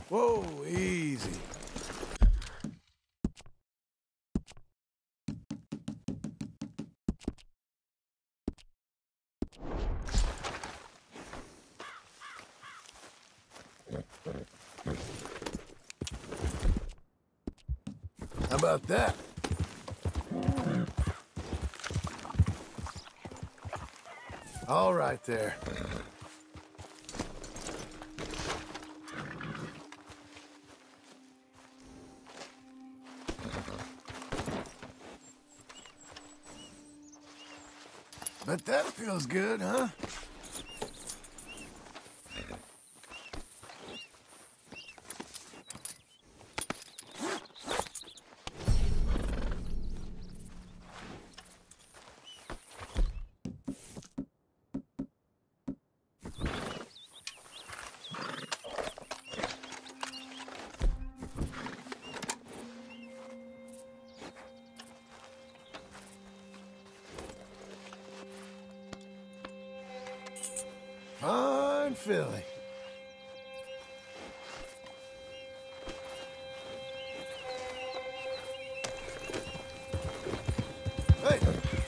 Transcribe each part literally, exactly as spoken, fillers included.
Whoa, easy. How about that? All right there. But that feels good, huh? Fine filling. Hey!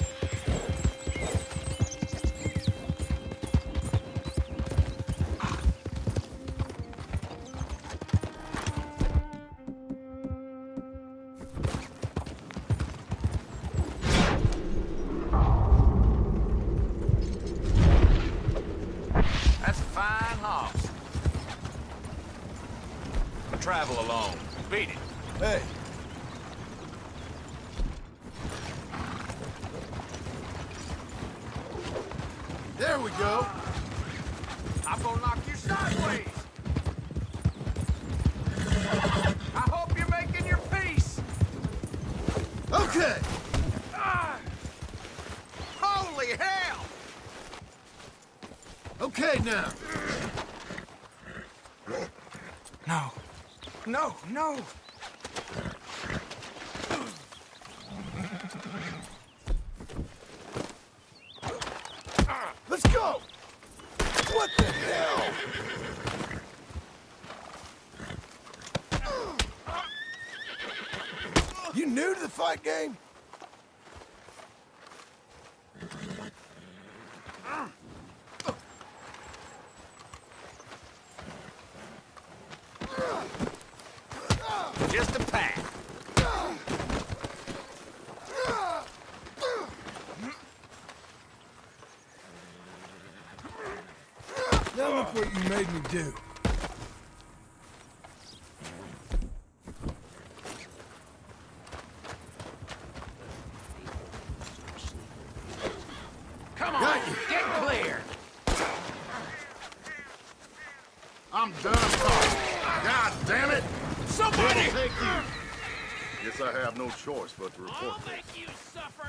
Travel alone. Beat it. Hey. There we go. I'm gonna knock you sideways. I hope you're making your peace. Okay. Ah! Holy hell! Okay now. No. No, no! Let's go! What the hell? You new to the fight game? Just a pat. Now look what you made me do. Come on, Got you. Get clear. I'm done talking. God damn it! Somebody! It'll take you. Guess I have no choice but to report I'll this. make you suffer.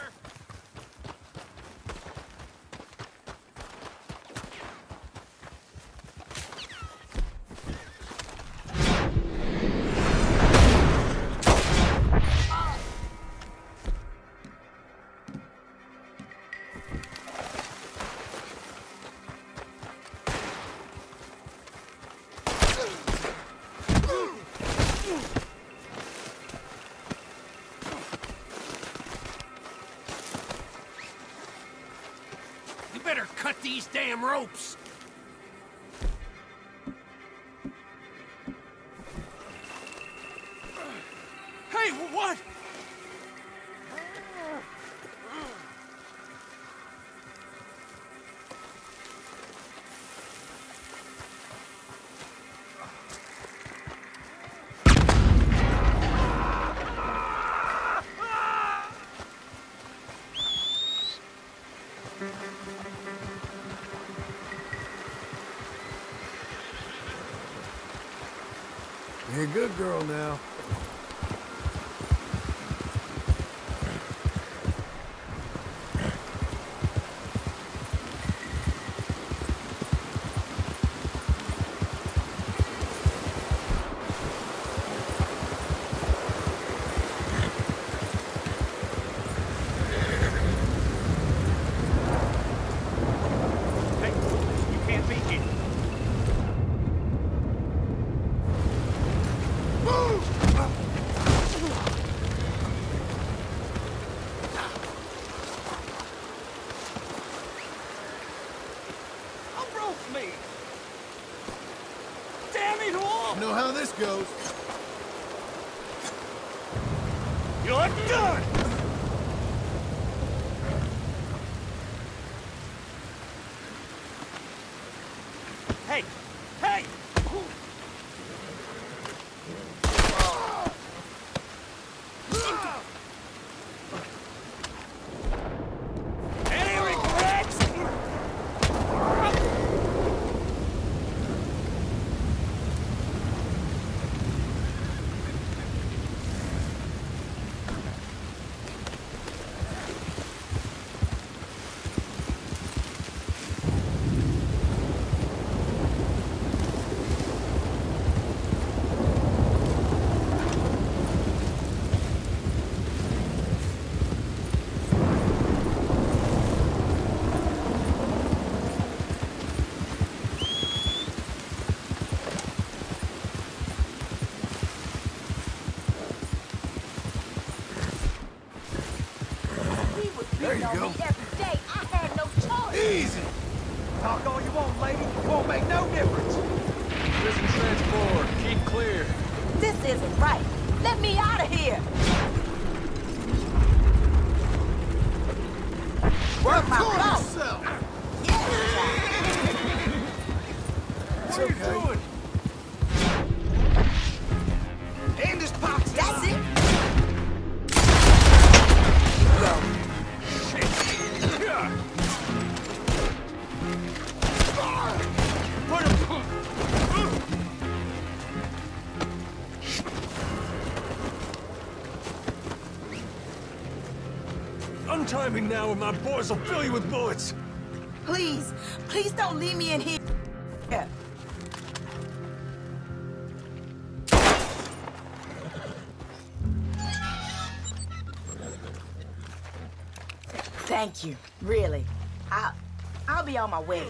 Better cut these damn ropes! Hey, what? You're a good girl now. Hey, you can't be here. You know how this goes. You're done! Hey! Hey! Any regrets? There you go. Every day, I had no choice. Easy. Talk all you want, lady. It won't make no difference. Prison transport. Keep clear. This isn't right. Let me out of here. Work my Kill boat. yourself. Yes, It's What are you okay. doing? End this box. that's it. Untie me now or my boys will fill you with bullets! Please, please don't leave me in here. Thank you, really. I'll, I'll be on my way.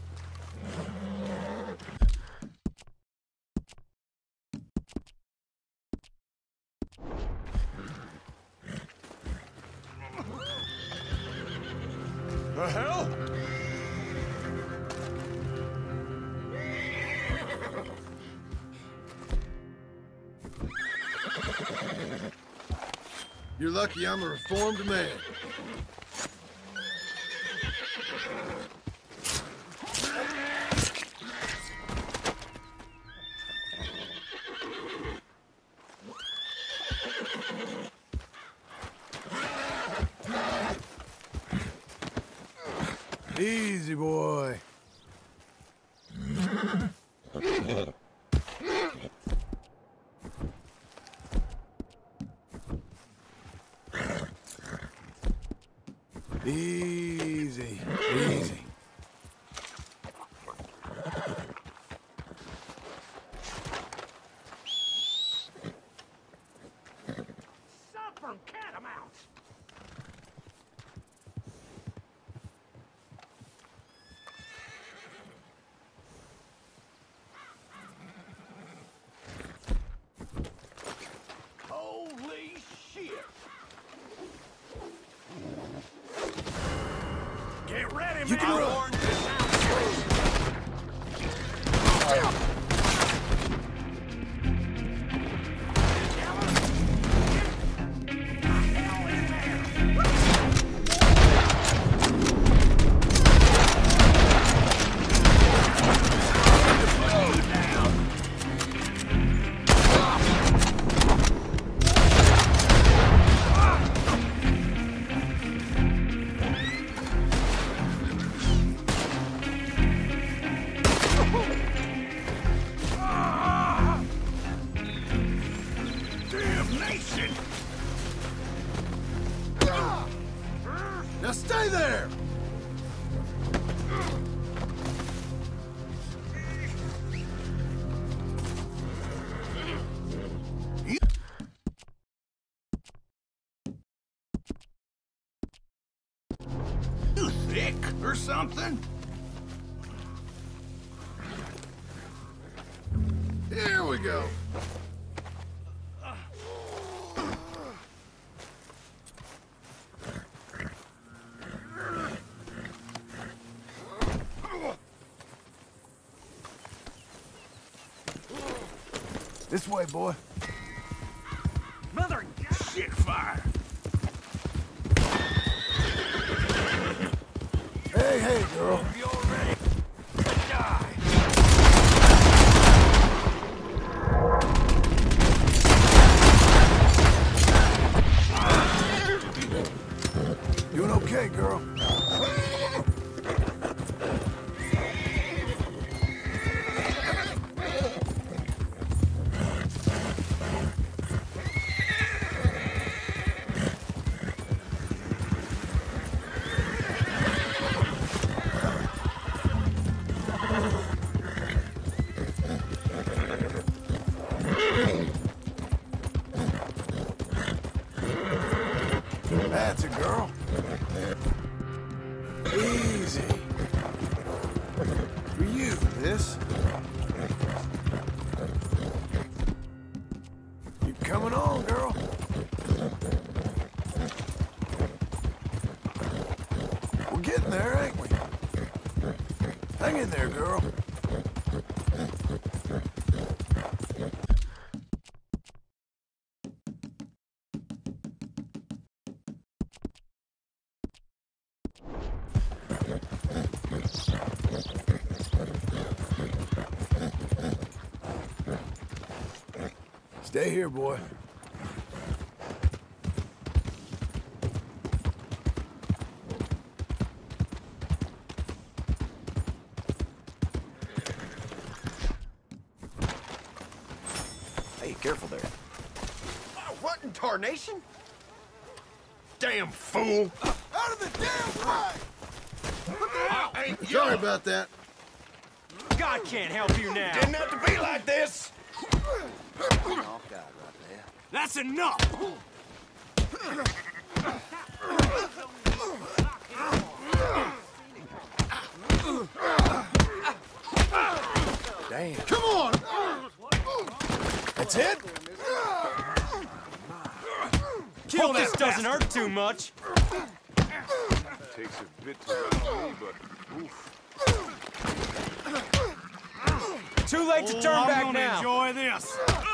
The hell? You're lucky I'm a reformed man. Easy, boy. Easy, easy. Son from Catamount. Holy shit! Get ready, You can run. Malhorn. This sounds Damnation! Now stay there! You thick or something? Here we go. This way, boy. Mother shit fire! Hey, hey, girl. You're ready to die! Doing okay, girl? That's a girl. Easy. For you, this. Keep coming on, girl. We're getting there, ain't we? Hang in there, girl. Stay here, boy. Hey, careful there. Oh, what in tarnation? Damn fool! Out of the damn way! I ain't Sorry young. about that. God can't help you now. Didn't have to be like this. That's enough! Damn. Come on! That's it? Kill Hope this this doesn't bastard. hurt too much. Takes a bit to run me, but oof. Too late to turn I'm back gonna now. enjoy this.